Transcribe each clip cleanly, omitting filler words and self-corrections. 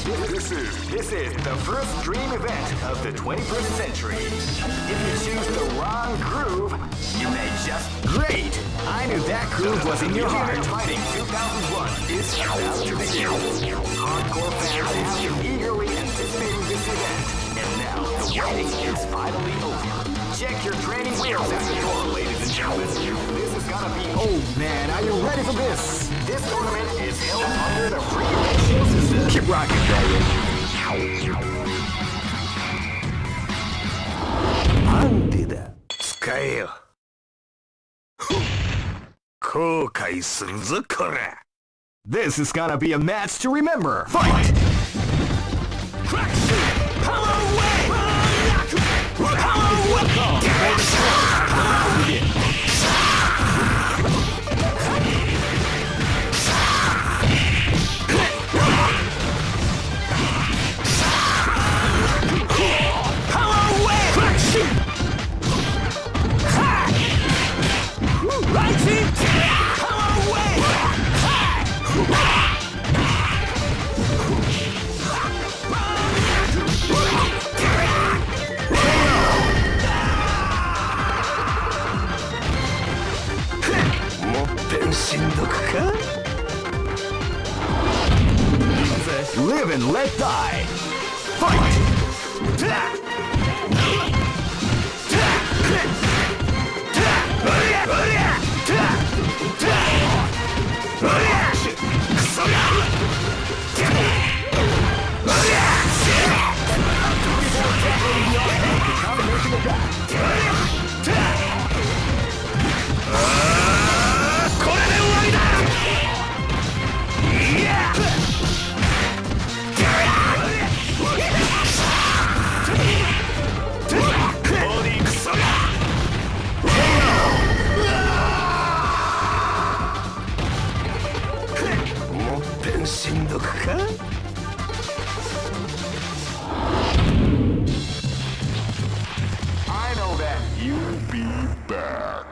This is the first dream event of the 21st century. If you choose the wrong groove, you may just... Great! I knew that groove was in your heart. Fighting 2001 is about to begin. Hardcore fans have been eagerly anticipating this event. And now, the waiting is finally over. Check your training wheels at the door, ladies and gentlemen. This is gonna be... Oh man, are you ready for this? This tournament is held under the free ratio system. Keep rocking, baby. アンテだ。使えよ。後悔するぞ、こら。This is gonna be a match to remember. Fight! Crack shit! Power away! Power away! Live and let die. Fight! I know that you'll be back.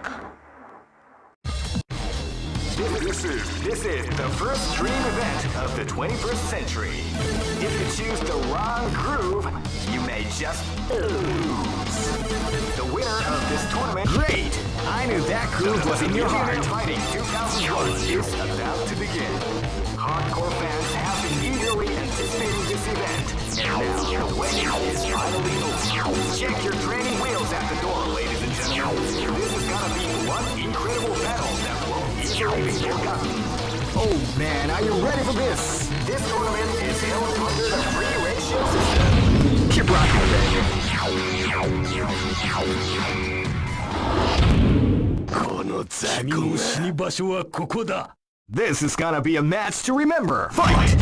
This is the first dream event of the 21st century. If you choose the wrong groove, you may just lose. The winner of this tournament... Great! I knew that groove was in your heart. Fighting 2001 is about to begin. Hardcore fans have been eagerly anticipating this event. And now, the waiting is finally over. Check your training wheels at the door, ladies and gentlemen. This is gonna be one incredible battle that won't easily be forgotten. Oh man, are you ready for this? This tournament is held under the free ratio system. Keep rocking, baby. This is gonna be a match to remember. Fight!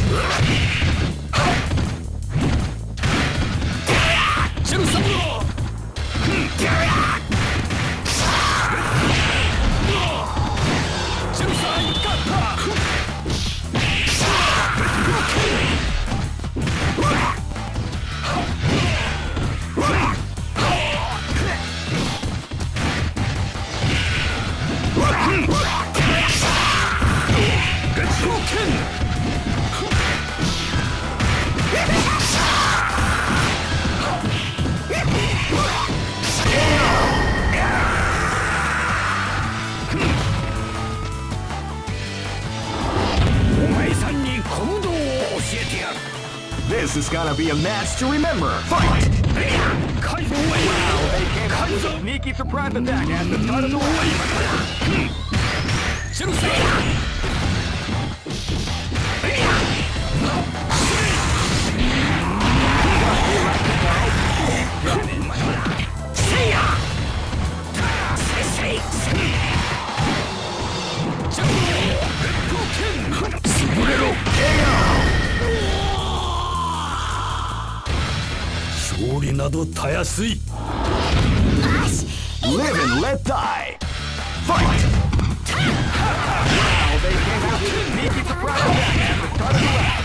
This is gonna be a match to remember. Fight! Wow, they came out with a sneaky surprise attack at the start of the wave. Live and let die. Fight! Wow, they came out with a sneaky surprise attack at the start of the round.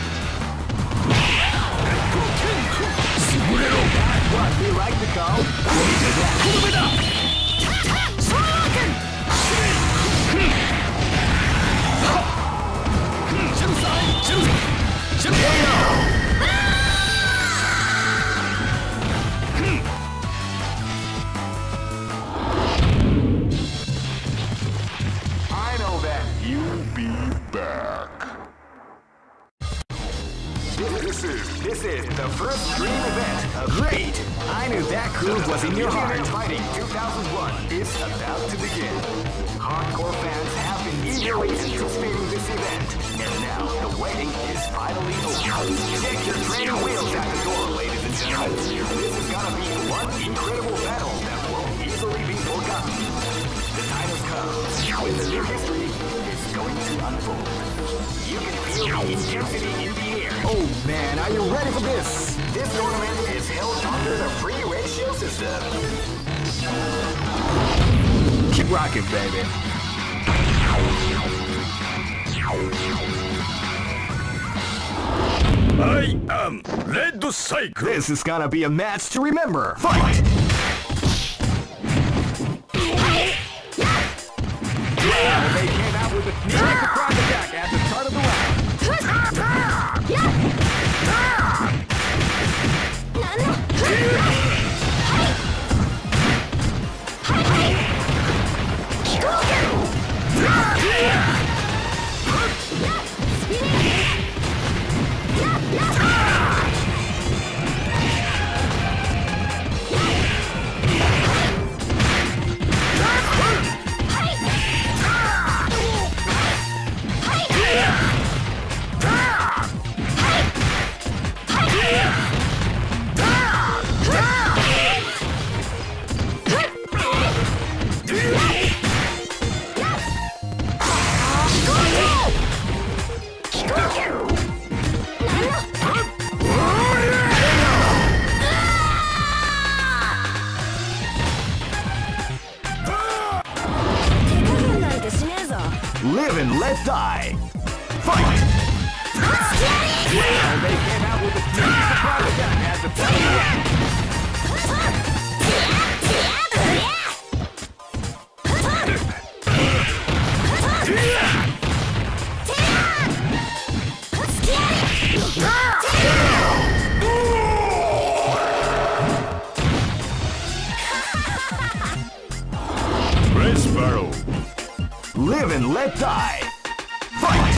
That's what we like to call KO! This is the first dream event of Great! I knew that groove was in your heart. Fighting 2001 is about to begin. Hardcore fans have been eagerly anticipating this event, and now the waiting is finally over. Check your training wheels at the door, ladies and gentlemen. This is gonna be one incredible battle that won't easily be forgotten. The time has come when the new history is going to unfold. You can feel the intensity in the air. Oh man, are you ready for this? This tournament is held under the free ratio system. Keep rocking, baby. I am Red Cycle. This is gonna be a match to remember. Fight! Yeah, they came out with a sneak surprise attack at the start of the round. Live and let die. Fight! Yeah, they came out with a sneak surprise attack at the start of the round. Red Sparrow. Live and let die. Fight!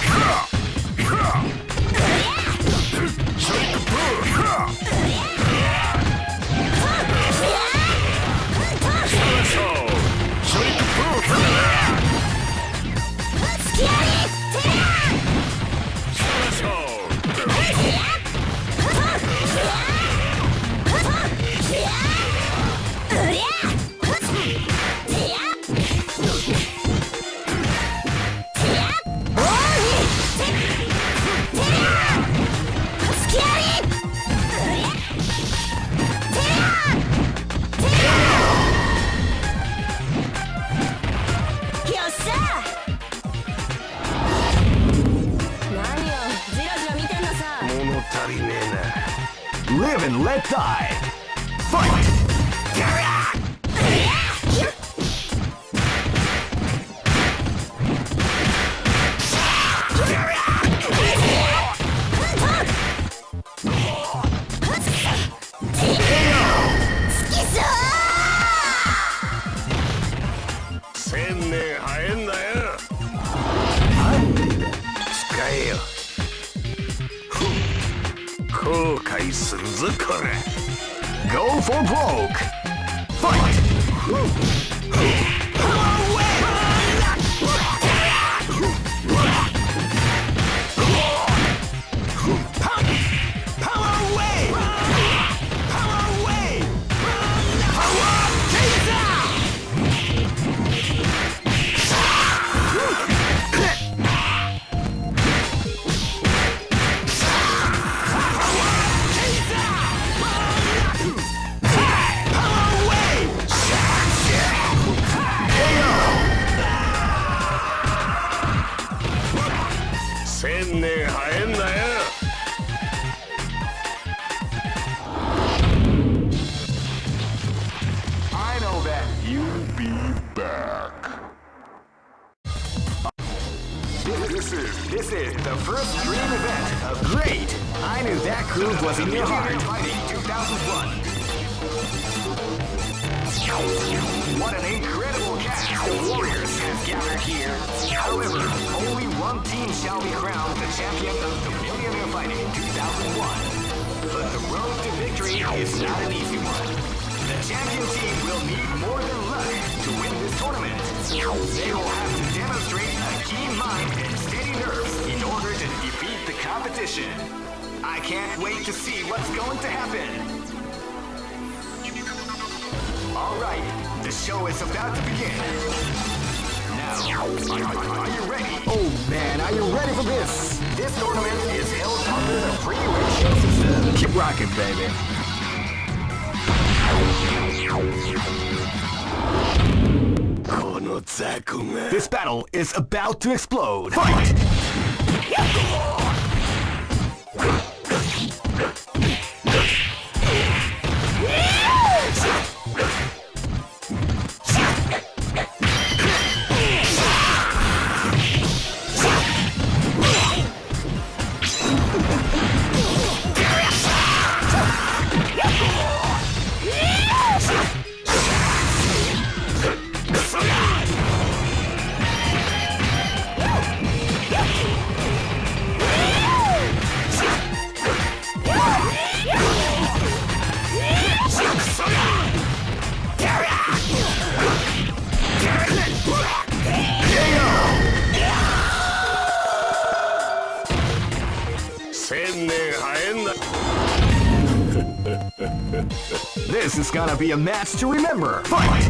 Live and let die. Fight! Go for broke. Fight! I know that you'll be back. This is the first dream event of Great! I knew that groove was in your heart. Fighting 2001. What an incredible cast of warriors has gathered here. However, only one team shall be crowned the champion of the Millionaire Fighting Fighting 2001. But the road to victory is not an easy one. The champion team will need more than luck to win this tournament. They will have to demonstrate a keen mind and steady nerves in order to defeat the competition. I can't wait to see what's going to happen. Alright, the show is about to begin. Now, are you ready? Oh man, are you ready for this? This tournament is held under the free ratio system. Keep rocking, baby. This battle is about to explode. Fight! This is gonna be a match to remember. Fight!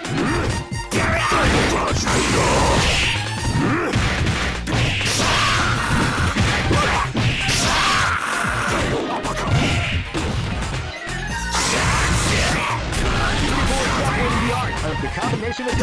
The combination of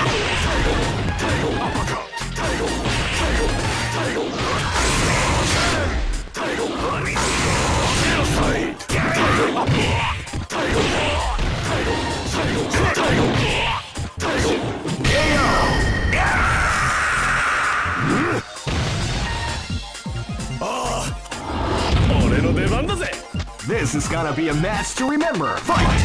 This is gonna be a match to remember. Fight!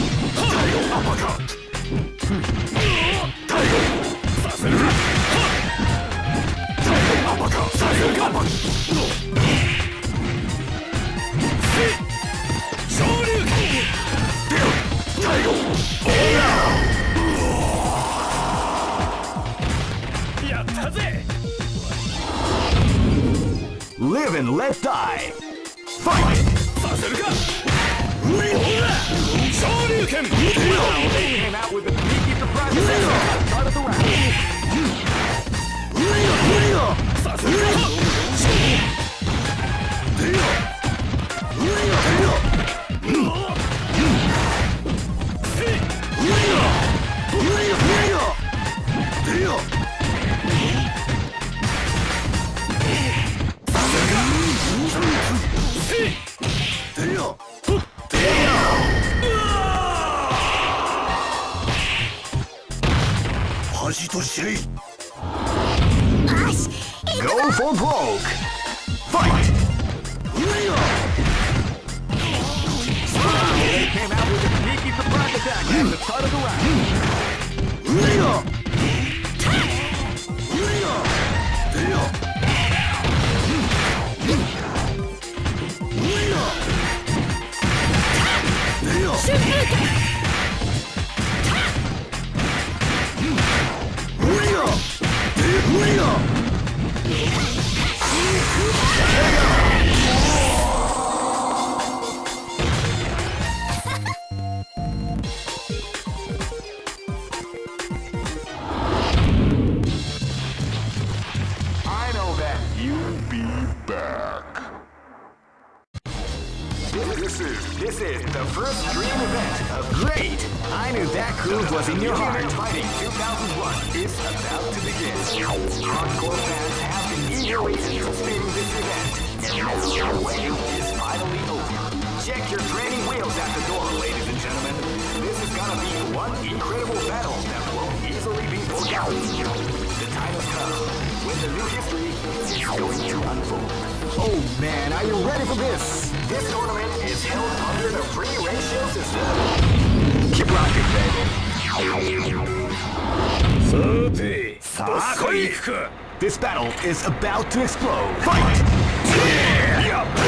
Live and let die. Fight! They came out with a sneaky surprise at the start of the round. Go for broke! Fight! They came out with a sneaky surprise attack at the start of the round. I know that you'll be back. This is the first dream event of Great! I knew that groove was in your heart. Fighting 2001 is about to begin. Hardcore fans have been eagerly anticipating this event, and now the wait is finally over. Check your training wheels at the door, ladies and gentlemen. This is gonna be one incredible battle that won't easily be forgotten. The time has come when the new history is going to unfold. Oh man, are you ready for this? This tournament is held under the free ratio system. Keep rocking, baby. This battle is about to explode. Fight! Yeah.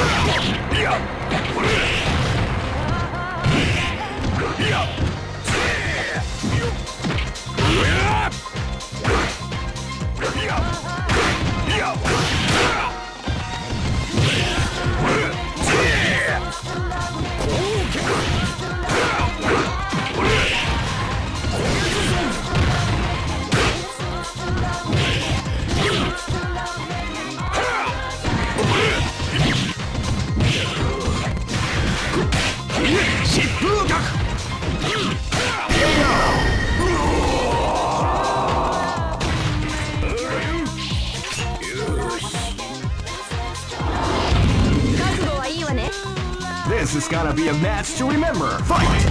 This is gonna be a match to remember. Fight!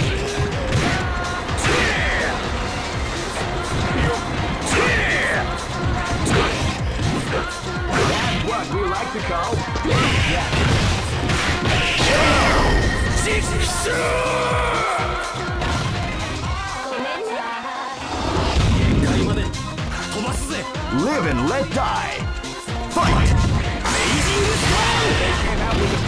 That's what we like to call Live and let die. Fight! They came out with a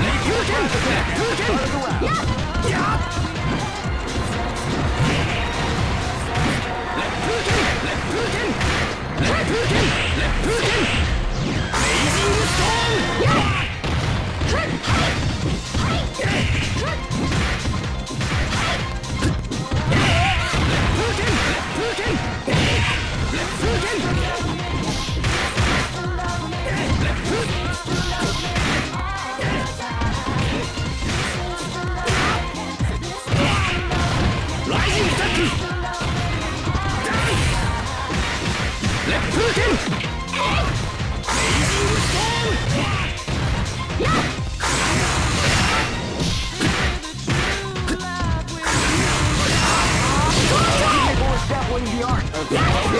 the art of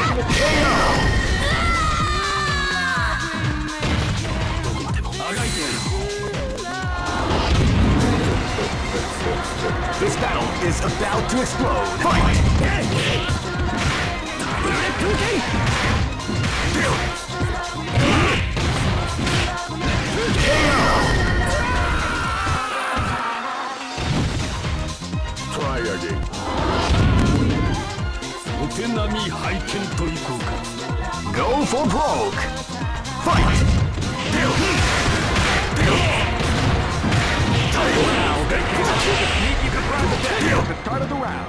This battle is about to explode. Fight! Try again. Go for broke. Fight! Sneaky surprise attack at the start of the round.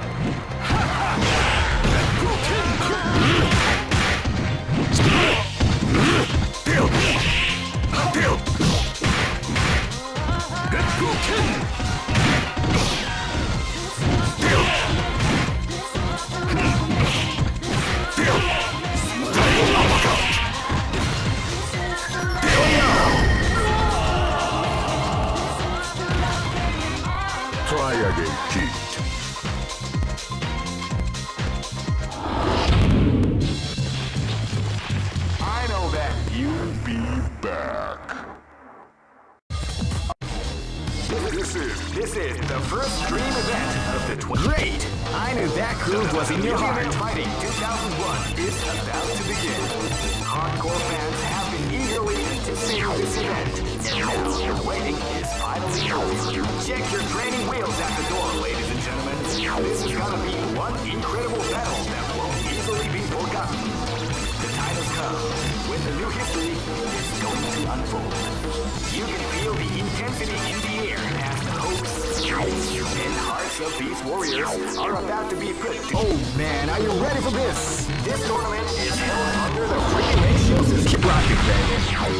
Try again, cheat. I know that. You'll be back. This is the first dream event of the Great! I knew that groove was in your heart. Fighting 2001 is about to begin. Hardcore fans have been eagerly anticipating this event, and now the waiting is finally over. Check your training wheels at the door, ladies and gentlemen. This is gonna be one incredible battle that won't easily be forgotten. The time has come when the new history is going to unfold. You can feel the intensity in the air as the hopes and hearts of these warriors are about to be put to... Oh man, are you ready for this? This tournament is held under the free ratio system. Keep rocking, baby.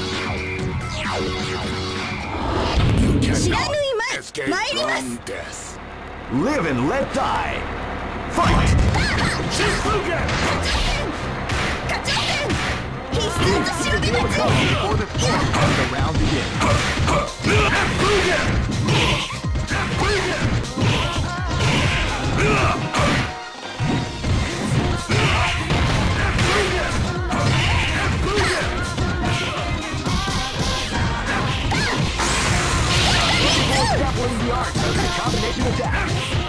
Escape from death. Live and let die. Fight! Before the start of the round begins. Grappling the art of the combination attack.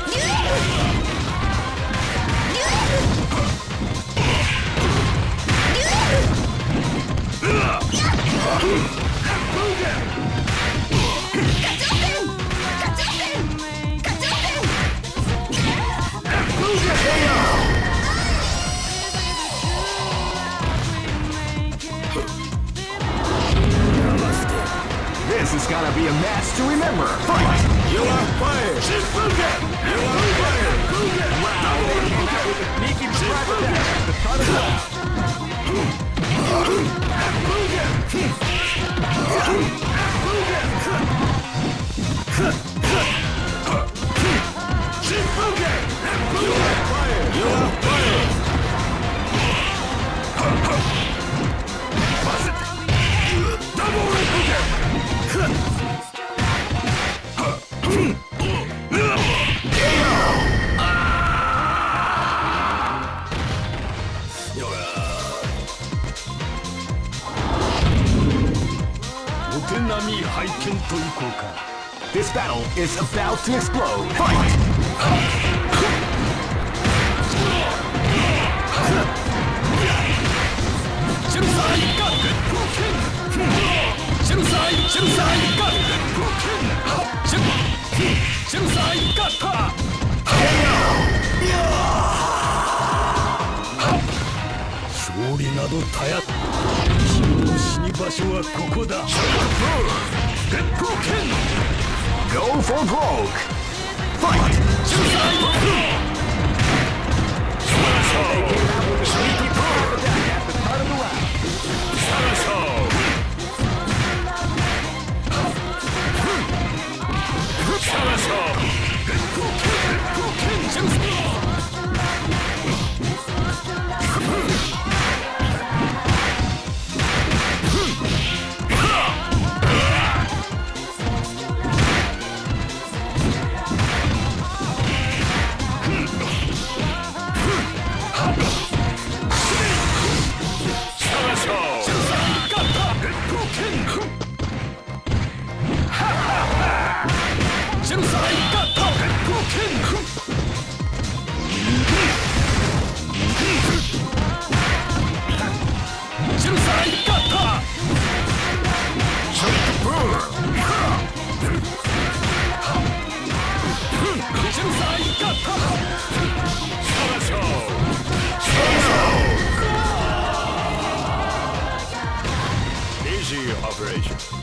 This is gonna be a match to remember. Fight! You are fired. You are fired. Wow, they came out with a sneaky surprise attack at the start of the round. You are fired. You are fired. Double 剣といこうか。 This battle is about to explode. Fight! シェルサイガッシェルサイガッシェルサイガッタ勝利などたや君の死に場所はここだ。烈風剣 Go for broke! Fight! シェルサイガッ Easy operation.